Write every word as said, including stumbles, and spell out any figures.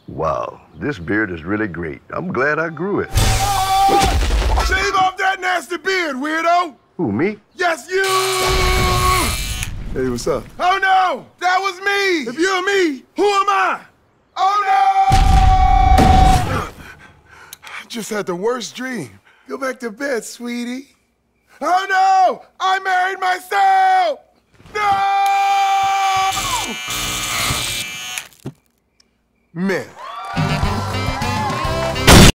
Wow, this beard is really great. I'm glad I grew it. Oh! Shave off that nasty beard, weirdo! Who, me? Yes, you! Hey, what's up? Oh, no! That was me! If you're me, who am I? Oh, no! I just had the worst dream. Go back to bed, sweetie. Oh, no! I married myself! No! Man.